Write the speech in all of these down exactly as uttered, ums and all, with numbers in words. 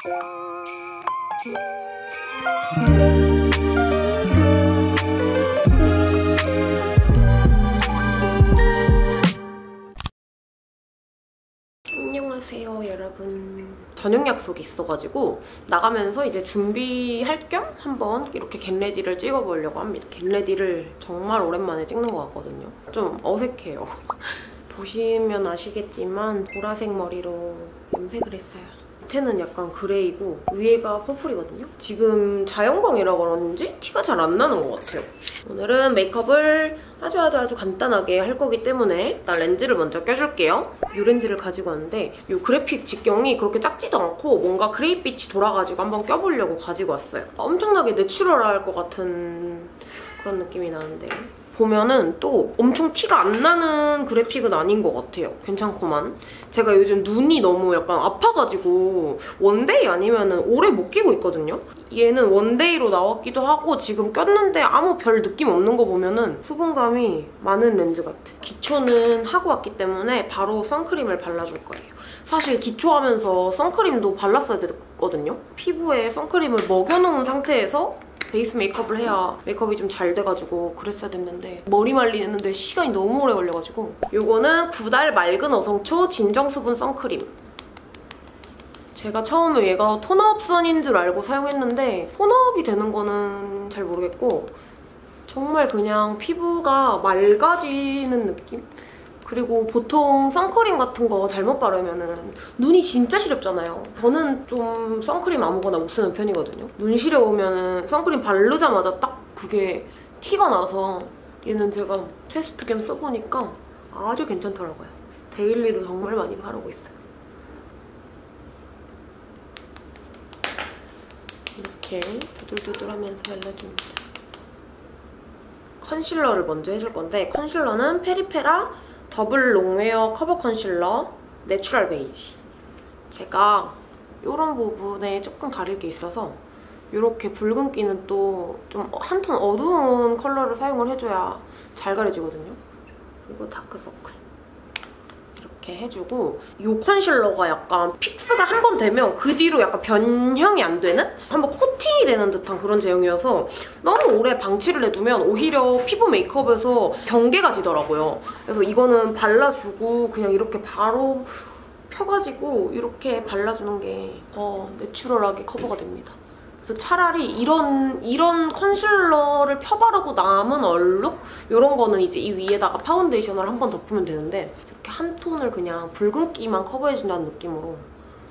안녕하세요 여러분. 저녁 약속이 있어가지고 나가면서 이제 준비할 겸 한번 이렇게 겟레디를 찍어보려고 합니다. 겟레디를 정말 오랜만에 찍는 것 같거든요. 좀 어색해요. 보시면 아시겠지만 보라색 머리로 염색을 했어요. 밑에는 약간 그레이고 위에가 퍼플이거든요. 지금 자연광이라 그런지 티가 잘 안 나는 것 같아요. 오늘은 메이크업을 아주 아주 아주 간단하게 할 거기 때문에 일단 렌즈를 먼저 껴줄게요. 이 렌즈를 가지고 왔는데 이 그래픽 직경이 그렇게 작지도 않고 뭔가 그레이빛이 돌아가지고 한번 껴보려고 가지고 왔어요. 엄청나게 내추럴할 것 같은 그런 느낌이 나는데 보면은 또 엄청 티가 안 나는 그래픽은 아닌 것 같아요. 괜찮구만. 제가 요즘 눈이 너무 약간 아파가지고 원데이 아니면은 오래 못 끼고 있거든요. 얘는 원데이로 나왔기도 하고 지금 꼈는데 아무 별 느낌 없는 거 보면은 수분감이 많은 렌즈 같아. 기초는 하고 왔기 때문에 바로 선크림을 발라줄 거예요. 사실 기초하면서 선크림도 발랐어야 됐거든요. 피부에 선크림을 먹여놓은 상태에서 베이스 메이크업을 해야 메이크업이 좀 잘 돼가지고 그랬어야 됐는데 머리 말리는데 시간이 너무 오래 걸려가지고 요거는 구달 맑은 어성초 진정수분 선크림. 제가 처음에 얘가 톤업 선인 줄 알고 사용했는데 톤업이 되는 거는 잘 모르겠고 정말 그냥 피부가 맑아지는 느낌? 그리고 보통 선크림 같은 거 잘못 바르면은 눈이 진짜 시렵잖아요. 저는 좀 선크림 아무거나 못 쓰는 편이거든요. 눈 시려우면은 선크림 바르자마자 딱 그게 티가 나서 얘는 제가 테스트 겸 써보니까 아주 괜찮더라고요. 데일리로 정말 많이 바르고 있어요. 이렇게 두들두들하면서 발라줍니다. 컨실러를 먼저 해줄 건데 컨실러는 페리페라 더블 롱웨어 커버 컨실러 내추럴 베이지. 제가 이런 부분에 조금 가릴 게 있어서 이렇게 붉은기는 또 좀 한 톤 어두운 컬러를 사용을 해줘야 잘 가려지거든요. 그리고 다크서클 이렇게 해주고 이 컨실러가 약간 픽스가 한 번 되면 그 뒤로 약간 변형이 안 되는? 한번 코팅이 되는 듯한 그런 제형이어서 너무 오래 방치를 해두면 오히려 피부 메이크업에서 경계가 지더라고요. 그래서 이거는 발라주고 그냥 이렇게 바로 펴가지고 이렇게 발라주는 게 더 내추럴하게 커버가 됩니다. 그래서 차라리 이런 이런 컨실러를 펴바르고 남은 얼룩? 이런 거는 이제 이 위에다가 파운데이션을 한 번 덮으면 되는데 이렇게 한 톤을 그냥 붉은기만 커버해준다는 느낌으로.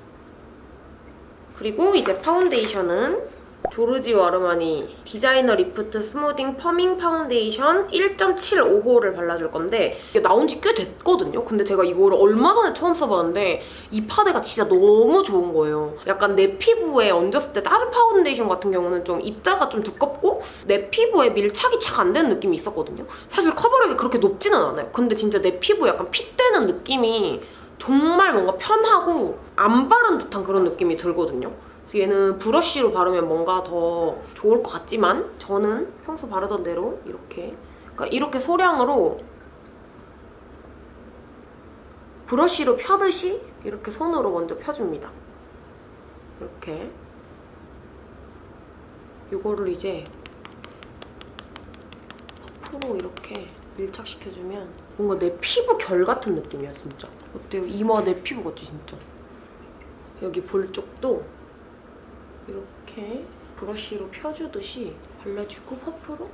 그리고 이제 파운데이션은 조르지오 아르마니 디자이너 리프트 스무딩 퍼밍 파운데이션 일 점 칠오호 호를 발라줄 건데 이게 나온 지 꽤 됐거든요. 근데 제가 이거를 얼마 전에 처음 써봤는데 이 파데가 진짜 너무 좋은 거예요. 약간 내 피부에 얹었을 때 다른 파운데이션 같은 경우는 좀 입자가 좀 두껍고 내 피부에 밀착이 잘 안 되는 느낌이 있었거든요. 사실 커버력이 그렇게 높지는 않아요. 근데 진짜 내 피부에 약간 핏되는 느낌이 정말 뭔가 편하고 안 바른 듯한 그런 느낌이 들거든요. 그래서 얘는 브러쉬로 바르면 뭔가 더 좋을 것 같지만 저는 평소 바르던 대로 이렇게 그러니까 이렇게 소량으로 브러쉬로 펴듯이 이렇게 손으로 먼저 펴줍니다. 이렇게 이거를 이제 퍼프로 이렇게 밀착시켜주면 뭔가 내 피부 결 같은 느낌이야 진짜. 어때요? 이마 내 피부 같지 진짜? 여기 볼 쪽도 이렇게 브러쉬로 펴주듯이 발라주고 퍼프로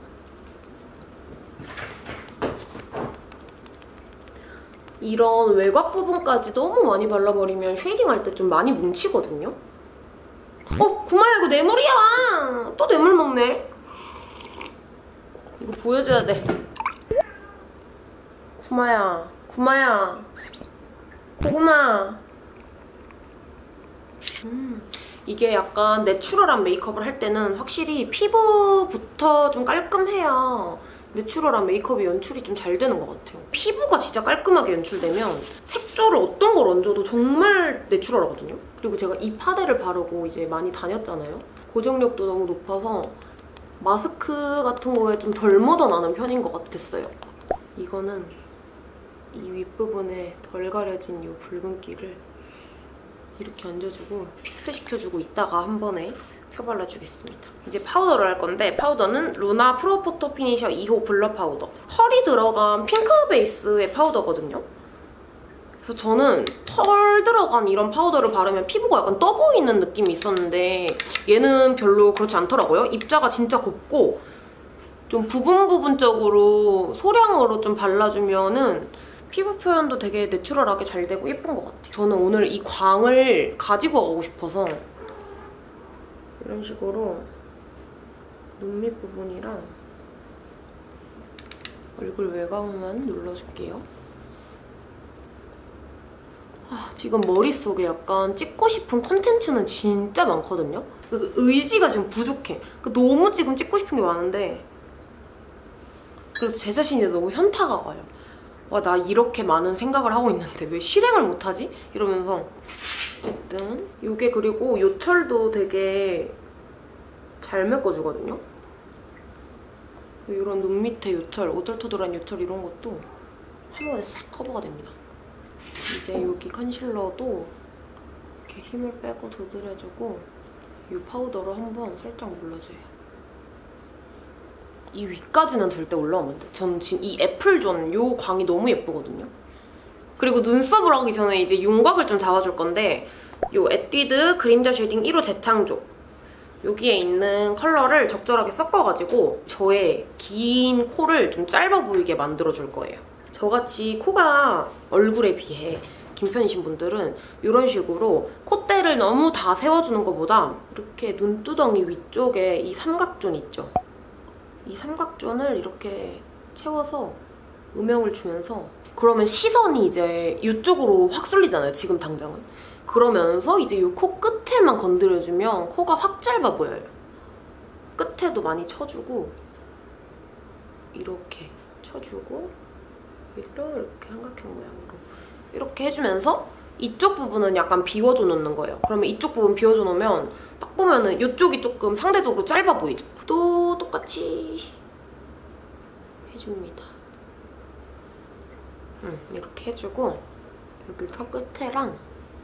이런 외곽 부분까지 너무 많이 발라버리면 쉐이딩할 때 좀 많이 뭉치거든요? 어! 구마야 이거 뇌물이야! 또 뇌물 먹네? 이거 보여줘야 돼. 구마야, 구마야, 고구마. 음. 이게 약간 내추럴한 메이크업을 할 때는 확실히 피부부터 좀 깔끔해야 내추럴한 메이크업의 연출이 좀 잘 되는 것 같아요. 피부가 진짜 깔끔하게 연출되면 색조를 어떤 걸 얹어도 정말 내추럴하거든요. 그리고 제가 이 파데를 바르고 이제 많이 다녔잖아요. 고정력도 너무 높아서 마스크 같은 거에 좀 덜 묻어나는 편인 것 같았어요. 이거는 이 윗부분에 덜 가려진 이 붉은기를 이렇게 얹어주고 픽스 시켜주고 있다가 한 번에 펴발라주겠습니다. 이제 파우더를 할 건데 파우더는 루나 프로 포토 피니셔 이 호 블러 파우더. 펄이 들어간 핑크 베이스의 파우더거든요. 그래서 저는 털 들어간 이런 파우더를 바르면 피부가 약간 떠 보이는 느낌이 있었는데 얘는 별로 그렇지 않더라고요. 입자가 진짜 곱고 좀 부분 부분적으로 소량으로 좀 발라주면은 피부 표현도 되게 내추럴하게 잘 되고 예쁜 것 같아요. 저는 오늘 이 광을 가지고 가고 싶어서 이런 식으로 눈 밑 부분이랑 얼굴 외곽만 눌러줄게요. 아, 지금 머릿속에 약간 찍고 싶은 컨텐츠는 진짜 많거든요? 그 의지가 지금 부족해. 너무 지금 찍고 싶은 게 많은데 그래서 제 자신이 너무 현타가 와요. 와, 나 이렇게 많은 생각을 하고 있는데 왜 실행을 못하지? 이러면서 어쨌든 이게 그리고 요철도 되게 잘 메꿔주거든요? 이런 눈 밑에 요철, 오돌토돌한 요철 이런 것도 한 번에 싹 커버가 됩니다. 이제 여기 컨실러도 이렇게 힘을 빼고 두드려주고 이 파우더로 한번 살짝 눌러줘요. 이 위까지는 절대 올라오면 안 돼. 저는 지금 이 애플존 이 광이 너무 예쁘거든요. 그리고 눈썹을 하기 전에 이제 윤곽을 좀 잡아줄 건데 이 에뛰드 그림자 쉐딩 일 호 재창조 여기에 있는 컬러를 적절하게 섞어가지고 저의 긴 코를 좀 짧아 보이게 만들어줄 거예요. 저같이 코가 얼굴에 비해 긴 편이신 분들은 이런 식으로 콧대를 너무 다 세워주는 것보다 이렇게 눈두덩이 위쪽에 이 삼각존 있죠? 이 삼각존을 이렇게 채워서 음영을 주면서 그러면 시선이 이제 이쪽으로 확 쏠리잖아요, 지금 당장은. 그러면서 이제 이 코 끝에만 건드려주면 코가 확 짧아 보여요. 끝에도 많이 쳐주고 이렇게 쳐주고 이렇게 삼각형 모양으로 이렇게 해주면서 이쪽 부분은 약간 비워줘 놓는 거예요. 그러면 이쪽 부분 비워줘 놓으면 딱 보면은 이쪽이 조금 상대적으로 짧아 보이죠? 또 똑같이 해줍니다. 음, 이렇게 해주고 여기서 끝에랑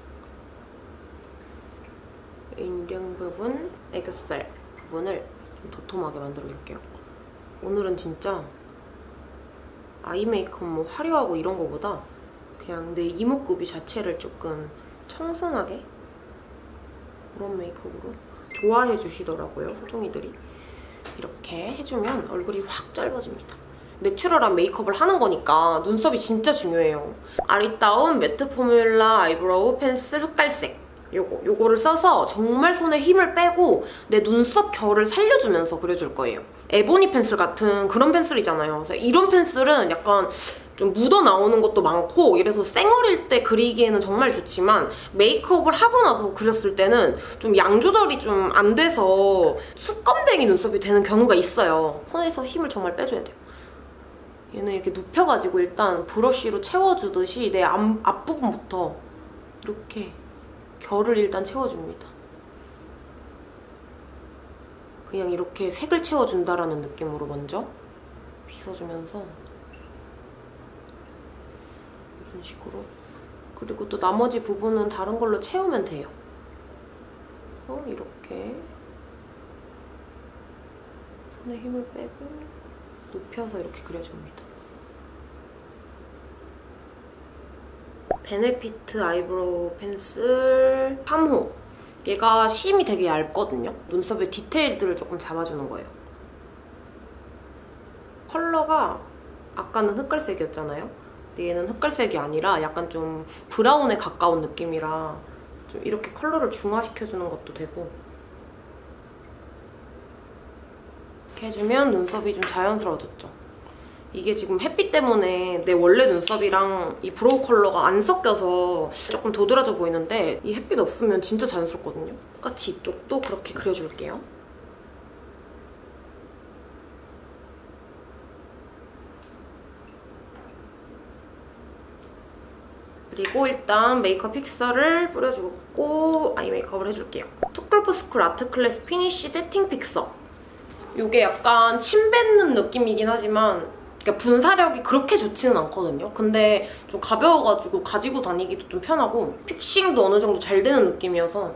인중 부분, 애교살 부분을 좀 도톰하게 만들어줄게요. 오늘은 진짜 아이 메이크업 뭐 화려하고 이런 거보다 그냥 내 이목구비 자체를 조금 청순하게 그런 메이크업으로 좋아해 주시더라고요, 소중이들이. 이렇게 해주면 얼굴이 확 짧아집니다. 내추럴한 메이크업을 하는 거니까 눈썹이 진짜 중요해요. 아리따움 매트 포뮬라 아이브로우 펜슬 흑갈색 요거, 요거를 써서 정말 손에 힘을 빼고 내 눈썹 결을 살려주면서 그려줄 거예요. 에보니 펜슬 같은 그런 펜슬이잖아요. 그래서 이런 펜슬은 약간 좀 묻어나오는 것도 많고 이래서 쌩얼일 때 그리기에는 정말 좋지만 메이크업을 하고 나서 그렸을 때는 좀 양 조절이 좀 안 돼서 수검댕이 눈썹이 되는 경우가 있어요. 손에서 힘을 정말 빼줘야 돼요. 얘는 이렇게 눕혀가지고 일단 브러쉬로 채워주듯이 내 앞, 앞부분부터 이렇게 결을 일단 채워줍니다. 그냥 이렇게 색을 채워준다라는 느낌으로 먼저 빗어주면서 이런 식으로. 그리고 또 나머지 부분은 다른 걸로 채우면 돼요. 그래서 이렇게 손에 힘을 빼고 눕혀서 이렇게 그려줍니다. 베네피트 아이브로우 펜슬 삼 호. 얘가 심이 되게 얇거든요. 눈썹의 디테일들을 조금 잡아주는 거예요. 컬러가 아까는 흑갈색이었잖아요. 근데 얘는 흑갈색이 아니라 약간 좀 브라운에 가까운 느낌이라 좀 이렇게 컬러를 중화시켜주는 것도 되고 이렇게 해주면 눈썹이 좀 자연스러워졌죠. 이게 지금 햇빛 때문에 내 원래 눈썹이랑 이 브로우 컬러가 안 섞여서 조금 도드라져 보이는데 이 햇빛 없으면 진짜 자연스럽거든요. 똑같이 이쪽도 그렇게 그려줄게요. 그리고 일단 메이크업 픽서를 뿌려주고 아이 메이크업을 해줄게요. 투쿨포스쿨 아트클래스 피니쉬 세팅 픽서. 이게 약간 침 뱉는 느낌이긴 하지만 그러니까 분사력이 그렇게 좋지는 않거든요. 근데 좀 가벼워가지고 가지고 다니기도 좀 편하고 픽싱도 어느 정도 잘 되는 느낌이어서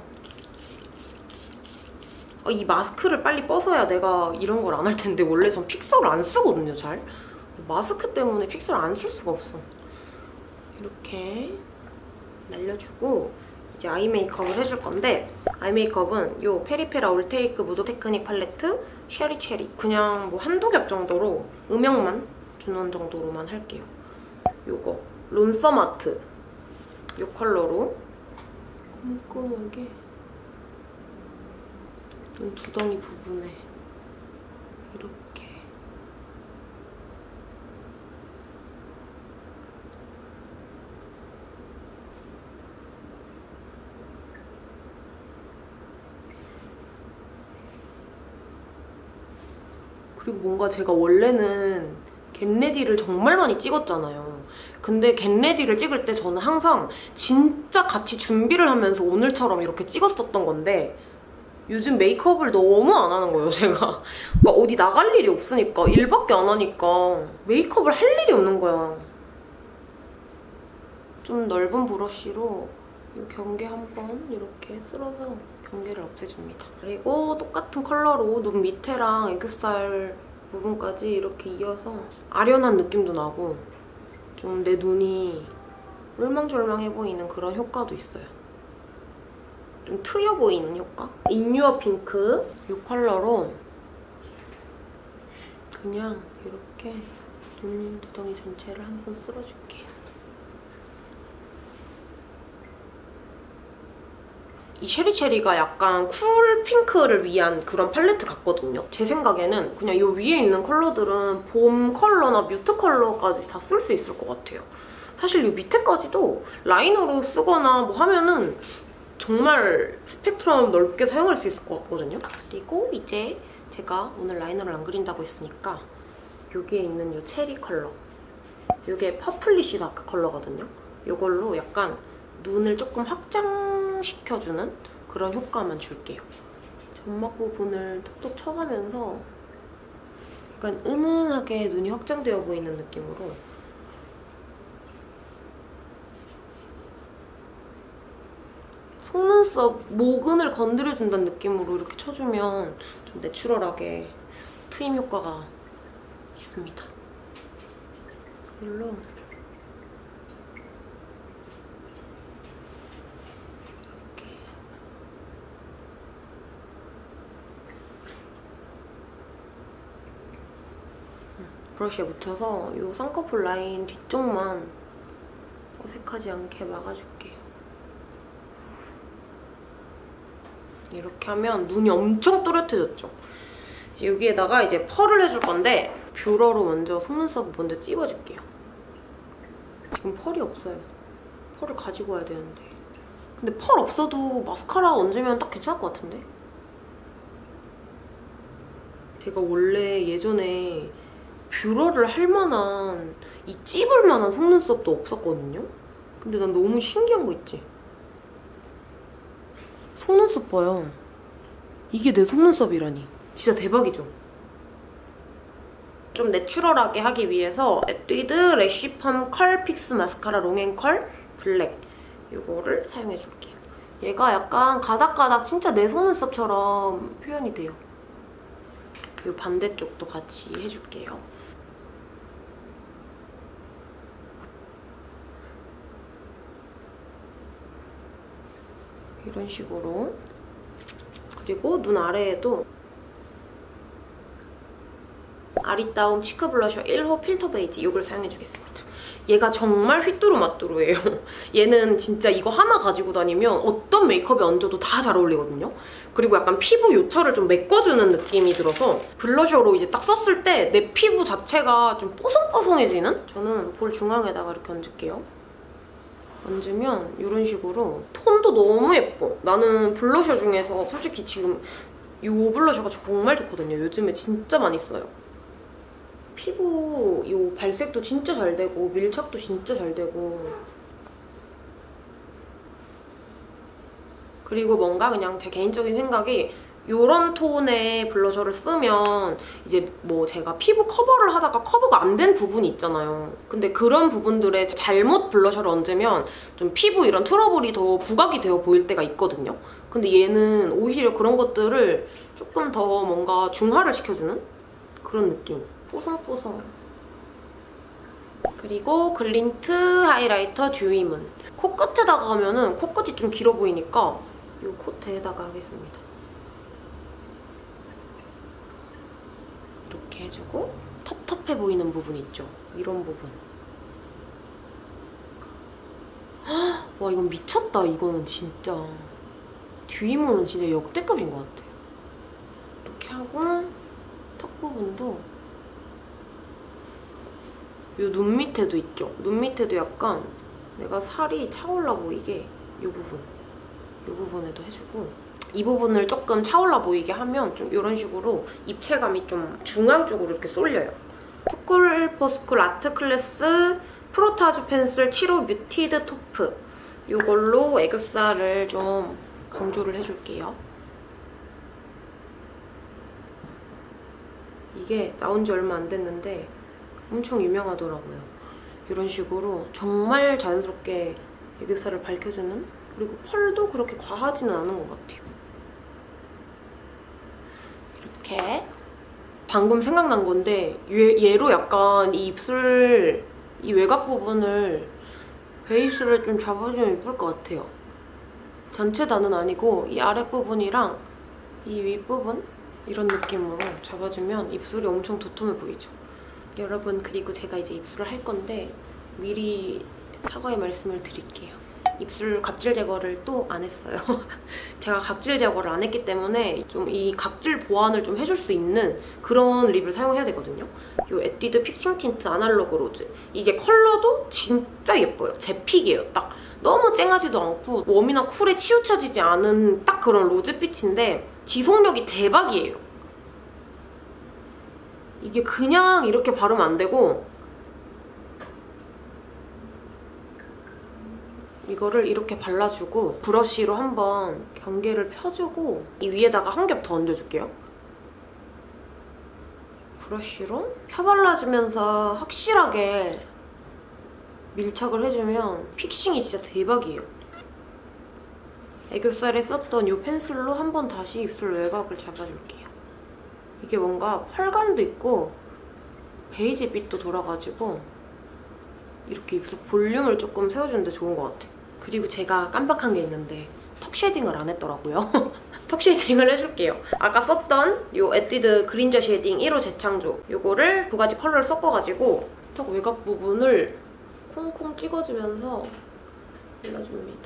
어, 이 마스크를 빨리 벗어야 내가 이런 걸 안 할 텐데 원래 전 픽서를 안 쓰거든요, 잘. 마스크 때문에 픽서를 안 쓸 수가 없어. 이렇게 날려주고 이제 아이 메이크업을 해줄 건데 아이 메이크업은 요 페리페라 올테이크 무드 테크닉 팔레트 쉐리 체리 그냥 뭐 한두 겹 정도로 음영만 주는 정도로만 할게요. 요거 론서마트 요 컬러로 꼼꼼하게 눈 두덩이 부분에 이렇게 그리고 뭔가 제가 원래는 겟레디를 정말 많이 찍었잖아요. 근데 겟레디를 찍을 때 저는 항상 진짜 같이 준비를 하면서 오늘처럼 이렇게 찍었었던 건데 요즘 메이크업을 너무 안 하는 거예요, 제가. 그러니까 어디 나갈 일이 없으니까 일밖에 안 하니까 메이크업을 할 일이 없는 거야. 좀 넓은 브러쉬로 이 경계 한번 이렇게 쓸어서 경계를 없애줍니다. 그리고 똑같은 컬러로 눈 밑에랑 애교살 부분까지 이렇게 이어서 아련한 느낌도 나고 좀 내 눈이 울망졸망해 보이는 그런 효과도 있어요. 좀 트여 보이는 효과? 인유어 핑크 이 컬러로 그냥 이렇게 눈 두덩이 전체를 한번 쓸어줄게요. 이 쉐리체리가 약간 쿨 핑크를 위한 그런 팔레트 같거든요. 제 생각에는 그냥 이 위에 있는 컬러들은 봄 컬러나 뮤트 컬러까지 다 쓸 수 있을 것 같아요. 사실 이 밑에까지도 라이너로 쓰거나 뭐 하면은 정말 스펙트럼 넓게 사용할 수 있을 것 같거든요. 그리고 이제 제가 오늘 라이너를 안 그린다고 했으니까 여기에 있는 이 체리 컬러 이게 퍼플리쉬 다크 컬러거든요. 이걸로 약간 눈을 조금 확장시켜주는 그런 효과만 줄게요. 점막 부분을 톡톡 쳐가면서 약간 은은하게 눈이 확장되어 보이는 느낌으로 속눈썹 모근을 건드려준다는 느낌으로 이렇게 쳐주면 좀 내추럴하게 트임 효과가 있습니다. 이걸로 이렇게 브러쉬에 묻혀서 이 쌍꺼풀 라인 뒤쪽만 어색하지 않게 막아줄게요. 이렇게 하면 눈이 엄청 또렷해졌죠? 여기에다가 이제 펄을 해줄 건데 뷰러로 먼저 속눈썹을 먼저 찝어줄게요. 지금 펄이 없어요. 펄을 가지고 와야 되는데. 근데 펄 없어도 마스카라 얹으면 딱 괜찮을 것 같은데? 제가 원래 예전에 뷰러를 할 만한 이 찝을 만한 속눈썹도 없었거든요? 근데 난 너무 신기한 거 있지? 속눈썹 봐요. 이게 내 속눈썹이라니. 진짜 대박이죠? 좀 내추럴하게 하기 위해서 에뛰드 래쉬팜 컬 픽스 마스카라 롱앤컬 블랙 이거를 사용해줄게요. 얘가 약간 가닥가닥 진짜 내 속눈썹처럼 표현이 돼요. 이 반대쪽도 같이 해줄게요. 이런 식으로. 그리고 눈 아래에도 아리따움 치크 블러셔 일 호 필터 베이지 이걸 사용해주겠습니다. 얘가 정말 휘뚜루마뚜루예요. 얘는 진짜 이거 하나 가지고 다니면 어떤 메이크업에 얹어도 다 잘 어울리거든요. 그리고 약간 피부 요철을 좀 메꿔주는 느낌이 들어서 블러셔로 이제 딱 썼을 때 내 피부 자체가 좀 뽀송뽀송해지는? 저는 볼 중앙에다가 이렇게 얹을게요. 얹으면 이런 식으로 톤도 너무 예뻐. 나는 블러셔 중에서 솔직히 지금 이 블러셔가 정말 좋거든요. 요즘에 진짜 많이 써요. 피부 이 발색도 진짜 잘 되고 밀착도 진짜 잘 되고 그리고 뭔가 그냥 제 개인적인 생각이 요런 톤의 블러셔를 쓰면 이제 뭐 제가 피부 커버를 하다가 커버가 안 된 부분이 있잖아요. 근데 그런 부분들에 잘못 블러셔를 얹으면 좀 피부 이런 트러블이 더 부각이 되어 보일 때가 있거든요. 근데 얘는 오히려 그런 것들을 조금 더 뭔가 중화를 시켜주는 그런 느낌. 뽀송뽀송. 그리고 글린트 하이라이터 듀이문. 코끝에다가 하면은 코끝이 좀 길어 보이니까 이 코트에다가 하겠습니다. 이렇게 해주고 텁텁해 보이는 부분 있죠? 이런 부분. 헉, 와 이건 미쳤다. 이거는 진짜. 듀이문은 진짜 역대급인 것 같아. 이렇게 하고 턱 부분도 이 눈 밑에도 있죠? 눈 밑에도 약간 내가 살이 차올라 보이게 이 부분, 이 부분에도 해주고 이 부분을 조금 차올라 보이게 하면 좀 이런 식으로 입체감이 좀 중앙 쪽으로 이렇게 쏠려요. 투쿨 포스쿨 아트클래스 프로타주 펜슬 칠호 뮤티드 토프 이걸로 애교살을 좀 강조를 해줄게요. 이게 나온 지 얼마 안 됐는데 엄청 유명하더라고요. 이런 식으로 정말 자연스럽게 애교살을 밝혀주는, 그리고 펄도 그렇게 과하지는 않은 것 같아요. 이렇게 방금 생각난 건데 얘, 얘로 약간 이 입술 이 외곽 부분을 베이스를 좀 잡아주면 예쁠 것 같아요. 전체 다는 아니고 이 아랫부분이랑 이 윗부분 이런 느낌으로 잡아주면 입술이 엄청 도톰해 보이죠. 여러분, 그리고 제가 이제 입술을 할 건데 미리 사과의 말씀을 드릴게요. 입술 각질 제거를 또 안 했어요. 제가 각질 제거를 안 했기 때문에 좀 이 각질 보완을 좀 해줄 수 있는 그런 립을 사용해야 되거든요. 이 에뛰드 픽싱 틴트 아날로그 로즈. 이게 컬러도 진짜 예뻐요. 제 픽이에요. 딱 너무 쨍하지도 않고 웜이나 쿨에 치우쳐지지 않은 딱 그런 로즈빛인데 지속력이 대박이에요. 이게 그냥 이렇게 바르면 안 되고 이거를 이렇게 발라주고 브러쉬로 한번 경계를 펴주고 이 위에다가 한 겹 더 얹어줄게요. 브러쉬로 펴발라주면서 확실하게 밀착을 해주면 픽싱이 진짜 대박이에요. 애교살에 썼던 이 펜슬로 한번 다시 입술 외곽을 잡아줄게요. 이게 뭔가 펄감도 있고 베이지빛도 돌아가지고 이렇게 입술 볼륨을 조금 세워주는데 좋은 것 같아요. 그리고 제가 깜빡한 게 있는데 턱 쉐딩을 안 했더라고요. 턱 쉐딩을 해줄게요. 아까 썼던 이 에뛰드 그린저 쉐딩 일 호 재창조 이거를 두 가지 컬러를 섞어가지고 턱 외곽 부분을 콩콩 찍어주면서 발라줍니다.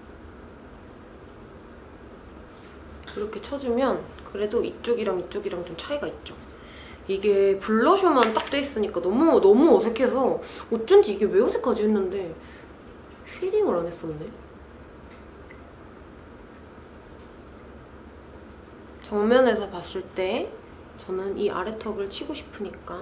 이렇게 쳐주면 그래도 이쪽이랑 이쪽이랑 좀 차이가 있죠. 이게 블러셔만 딱 돼 있으니까 너무 너무 어색해서 어쩐지 이게 왜 어색하지 했는데 쉐딩을 안 했었네. 정면에서 봤을 때 저는 이 아래턱을 치고 싶으니까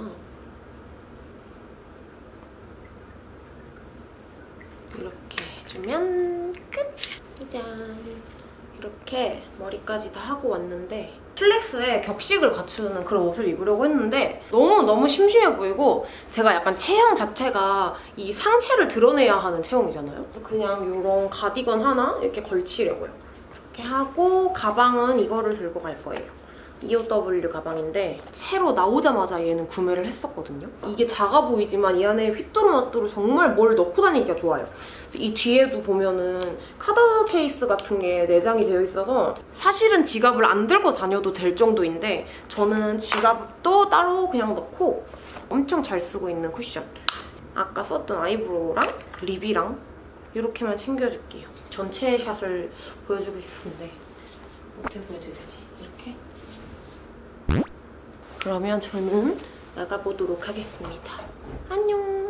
이렇게 해주면 끝! 짜잔! 이렇게 머리까지 다 하고 왔는데 슬랙스에 격식을 갖추는 그런 옷을 입으려고 했는데 너무너무 심심해 보이고 제가 약간 체형 자체가 이 상체를 드러내야 하는 체형이잖아요. 그냥 이런 가디건 하나 이렇게 걸치려고요. 이렇게 하고 가방은 이거를 들고 갈 거예요. 이오더블유 가방인데 새로 나오자마자 얘는 구매를 했었거든요. 이게 작아 보이지만 이 안에 휘뚜루마뚜루 정말 뭘 넣고 다니기가 좋아요. 이 뒤에도 보면은 카드 케이스 같은 게 내장이 되어 있어서 사실은 지갑을 안 들고 다녀도 될 정도인데 저는 지갑도 따로 그냥 넣고 엄청 잘 쓰고 있는 쿠션. 아까 썼던 아이브로우랑 립이랑 이렇게만 챙겨줄게요. 전체 샷을 보여주고 싶은데 어떻게 보여줘야 되지? 이렇게? 그러면 저는 나가보도록 하겠습니다. 안녕!